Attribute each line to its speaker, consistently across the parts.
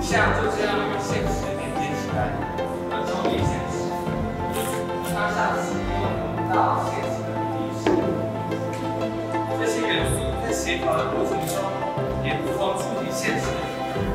Speaker 1: 项就这样与现实连接起来，超越现实。它像是用到现实的比例时，这些元素在协调的过程中，也不光触及现实的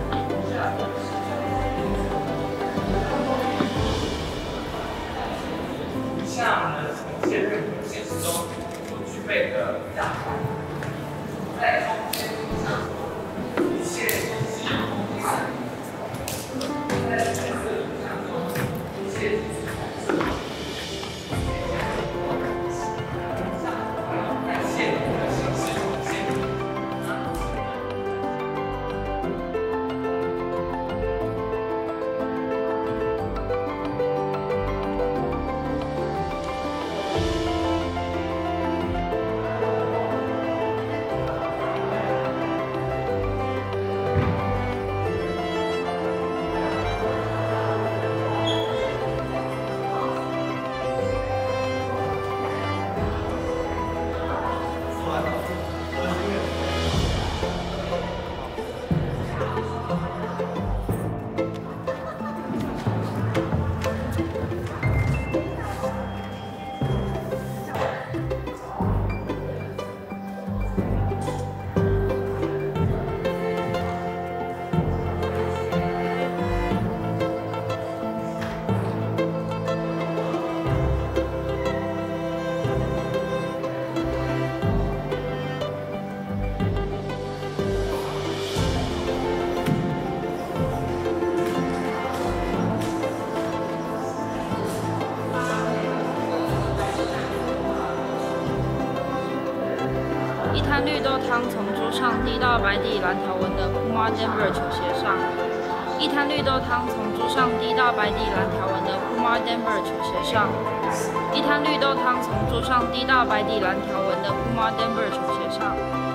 Speaker 1: 以下能呈现任何现实中所具备的样态，在空间上，一切是有空间感。在彩色影像中，一切只是彩色。感谢你的形式呈现。
Speaker 2: 一滩绿豆汤从桌上滴到白底蓝条纹的 Puma Denver 球鞋上。一滩绿豆汤从桌上滴到白底蓝条纹的 Puma Denver 球鞋上。一滩绿豆汤从桌上滴到白底蓝条纹的 Puma Denver 球鞋上。